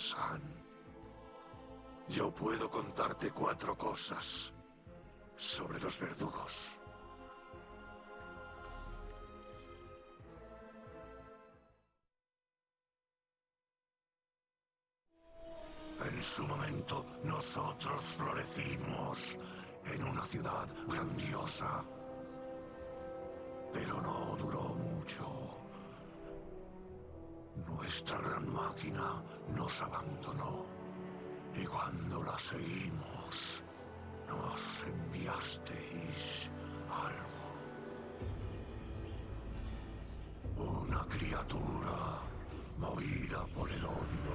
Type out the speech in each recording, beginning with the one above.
San. Yo puedo contarte 4 cosas sobre los verdugos. En su momento, nosotros florecimos en una ciudad grandiosa. Pero no duró mucho. Nuestra gran máquina nos abandonó. Y cuando la seguimos, nos enviasteis algo. Una criatura movida por el odio.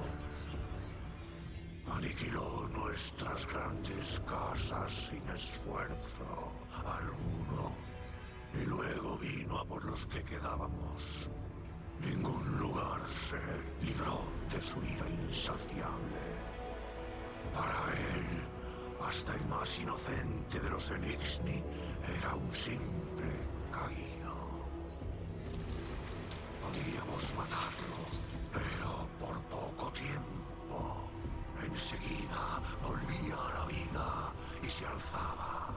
Aniquiló nuestras grandes casas sin esfuerzo alguno. Y luego vino a por los que quedábamos. Ningún lugar se libró de su ira insaciable. Para él, hasta el más inocente de los Eliksni era un simple caído. Podíamos matarlo, pero por poco tiempo. Enseguida volvía a la vida y se alzaba.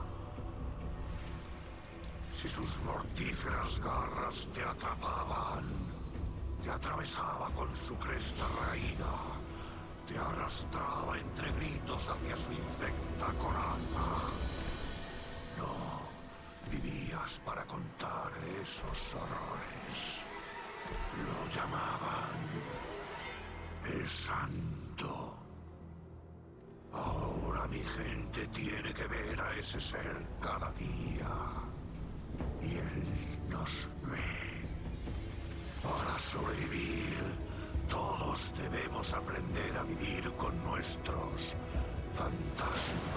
Si sus mortíferas garras te atrapaban, te atravesaba con su cresta raída, te arrastraba entre gritos hacia su infecta coraza. No vivías para contar esos horrores. Lo llamaban el Santo. Ahora mi gente tiene que ver a ese ser cada día. Y él nos ve. Para sobrevivir, todos debemos aprender a vivir con nuestros fantasmas.